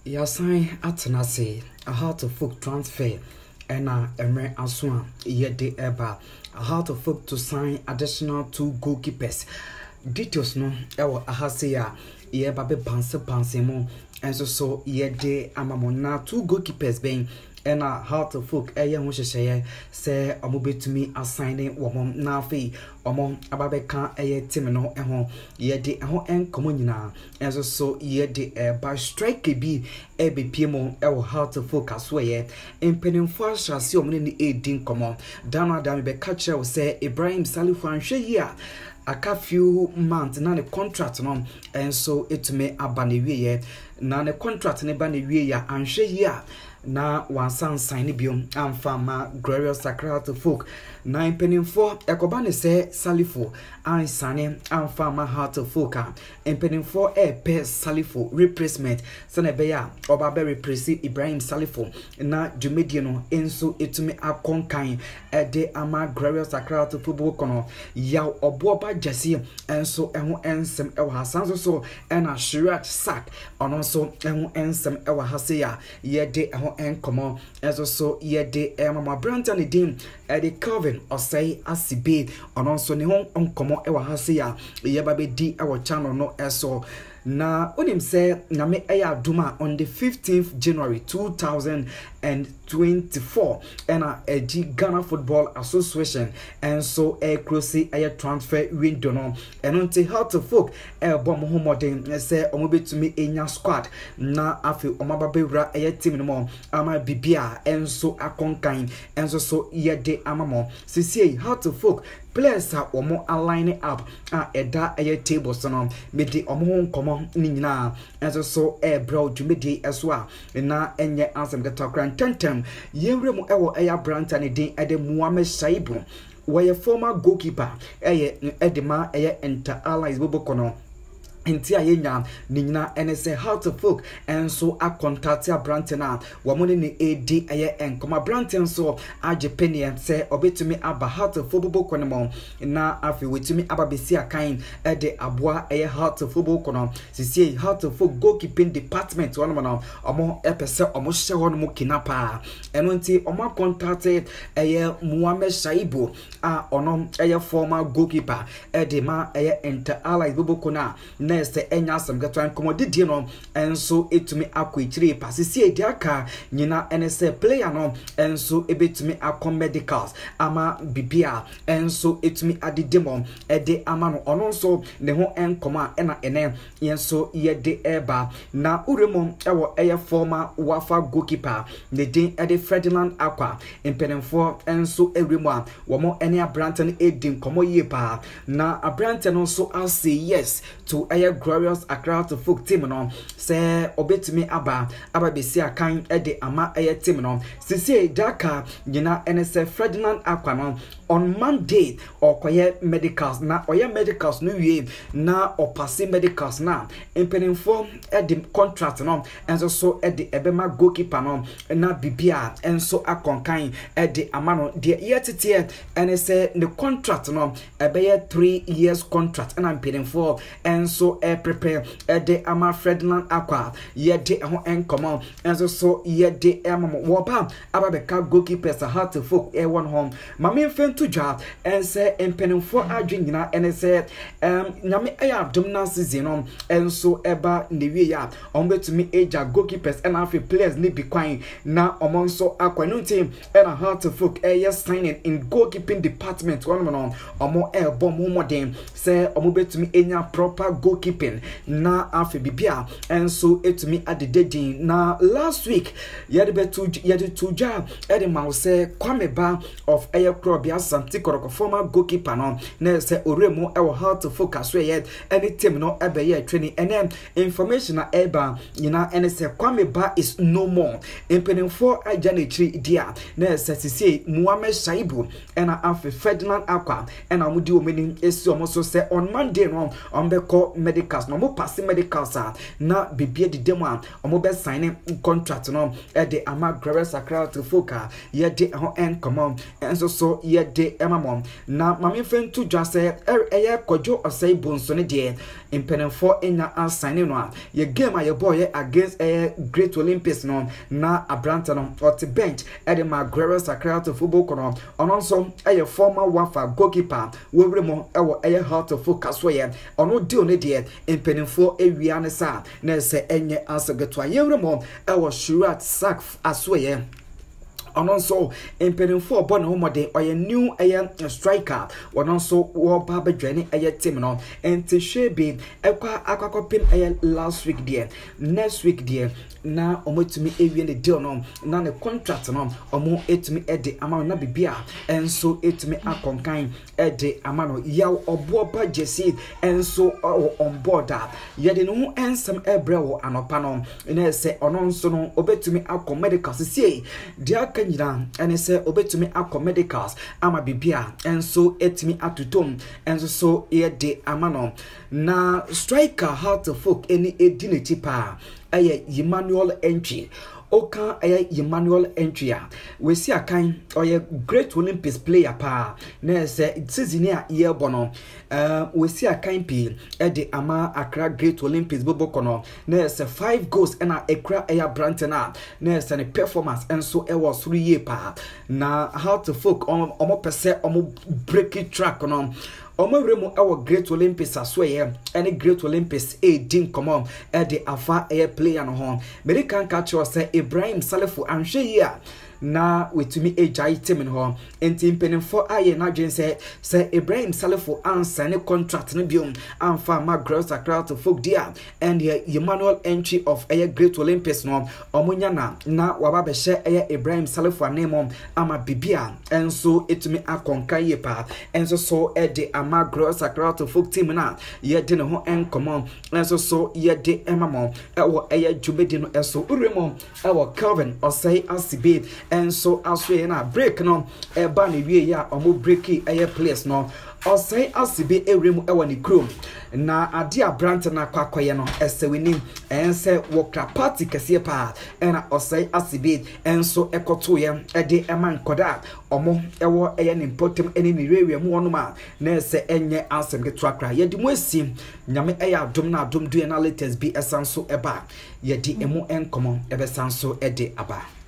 Yasan atenase a heart of folk transfer and emre aswan yede eba a heart of folk to sign additional 2 goalkeepers. Details no ewo ahase ya ye babe panse mo enso so yede amamona 2 goalkeepers ben and a heart of folk eye ho hyehye say omobetumi assign womom na afi omom ababeka eye team no eho yede eho enkomo nyina enso so yede ba strike bi ebepiem ewo heart of folk aswe empenimfo ahase omne ni edin komo dano adam be catch say Ibrahim Salifu anhwe yi a aka few months na ne contract no enso etume abanewie na ne contract ne ba ne wie ya anhwe yi a na wansan sign biom amfama glorious sacred folk na impeninfo ekobane se Salifu ansane amfama heart of folk impeninfo pe Salifu replacement sene beya oba be replace Ibrahim Salifu na dwumedie no enso etumi akonkan de ama glorious sacred football kono ya oboba jase enso eho ensem ewo hasan so na Shirat sack ono so eho ensem ewo hase ya yede eho enkomo enso so yede mama Brandon din de Calvin osai asibe ono so ne ho onkomo ewa hase ya yeba be di ewo channel no eso na onim se nyame eya duma on the 15th January 2024 and a Ghana Football Association and so a closely a transfer window no and until how to folk bom homodin say omobe to me enya squad na afi omababewra a team no ama bibia and so akonkan and so yede amamo sisi how to folk players are omo align up eda a table so no me di omo nkomo ni nyina and so bro dwumedi eso na enye ansem getakran tentem yewre mu ewo eya branta ne din ede Muhammad Shaibu were former goalkeeper edema enter allies bobokono enti ayenya ninyina enese how to folk enso a contact ya brantena wamone ne edi enkoma branten so agepenie se obetumi aba how to football kono na afi wetumi aba besi akan de aboa how to football kono sisi how to folk goalkeeping department one no omo epese omo hye ho no kinapa eno nti omo contact Muhammad Shaibu ono former goalkeeper edema enter allies bobokona nese enya asem gatwan komodidie no enso etumi akwechire pasisi ediaka nyina enese player no enso ebetumi akọ medicals ama bibia enso etumi adidemo ede ama no ono nso ne ho enkoma ena ene yenso yede eba na uremo ewo former wafa goalkeeper ne din ede Ferdinand Akwa impenemfo enso ewremu a womo ene abranten edin komo yepa na abranten no so I'll say yes to glorious Accra to folk team no say obetumi aba besi akan de ama team no sisi daka nyina NSF Ferdinand Akwa no on Monday okoye medicals na oye medicals no wie na opase medicals na impeninfo de contract no enso so de ebema goalkeeper no na bibia enso akonkan de ama no de yetete NSF the contract no ebeye 3 years contract na impeninfo enso prepare de ama Ferdinand Akwa yede ho enkomo enso so yede amamo woba ababeka goalkeepers heart to folk one home mame mfentu dwa ense empenimfo adwenyina ense nyame adom season no enso eba newie ya ombetumi eja goalkeepers and afi players ni bikwan na omonso akwa no team and heart to folk signing in goalkeeping department one no omo bom modern say omobetumi enya proper goalkeeping na afi bibia enso etumi adededin na last week yede tuja ma say kwameba of Krobia Santi Koroko former goalkeeper no na say oremu how to focus we any team no ebe training and information na eba nyina ene say kwameba is no more impeninfo ajanetri dia na say sisi Muhammad Shaibu ena afi Ferdinand Akwa ena mudi omeni esi omoso say on Monday no ombeko medicals no mo pass medicals na bibia di demo omo be sign contract no de ama glorious Accra to foka ye de ho enkomo enso so ye de emamom na mame fentu dwa se eye kojo osai bonso ne de impenenfo enya assign no a ye game a ye boy against Great Olympics no na abranta no ot bench ede Maguire Sakra to football kono ono nso eye former wafa goalkeeper wewre mo ewo eye how to focus we ye ono deal ne de impenenfo ewia ne sa na se enye asageto yewre mo ewo Shurat Sak aswe Ononso impenenfo bo na homode oye new striker ononso wo ba bedwane team no enti hwebe ekwa akwakopim last week there next week there na omotumi ewie ne deal no na ne contract no omo etumi ede ama na bibia enso etumi akonkan ede ama no yaw obo ba jesi enso on board yede no hu ensem ebre wo anopa no na se ononso no obetumi akọ medical sie dia nyina ene se obetumi akọ medicals ama bibia enso etimi atutom enso so ye de amano na striker how to folk any edinity pa aye Emmanuel entry oka aye Emmanuel entry a we see akan oye Great Olympics player pa na se season a ye bono we see akan pi e de ama Accra Great Olympics bobo kono na se 5 goals na ekra aye brantena na se ne performance enso e was 3 year pa na how to folk omo pese omo break track no Omawremu our Great Olympics asweye any Great Olympics din come de afa player no ho American catch say Ibrahim Salifu anhwe yi a na wetumi ejai team no ho enti mpenenfo aye na dwen say Ibrahim Salifu answer ne contract no biom amfa Maguire Sakra to folk dia and Emmanuel entry of Great Olympics no omunya na waba be hye Ibrahim Salifu anemo ama bibia enso etumi akonkan ye pa enso so de Maguire Sakra to folk team na ye de ne ho enkomo enso so ye de emamo ewo djumedi no enso uremo ewo Calvin osai asibe enso aswe na break no eba ne wie ya omo breaki place no osai asibe ewremu ewo ni krom na ade abrant na kwakoye no esewenim ense wokra party kese pa na osai asibe enso ekoto ye de eman koda omo ewo ne important eni ni rewe mu wono ma na ese enye ansem ke twakra ye di mu esi nyame adom na adom du na latest bi esanso eba ye di emu enkomo ebe sanso ede aba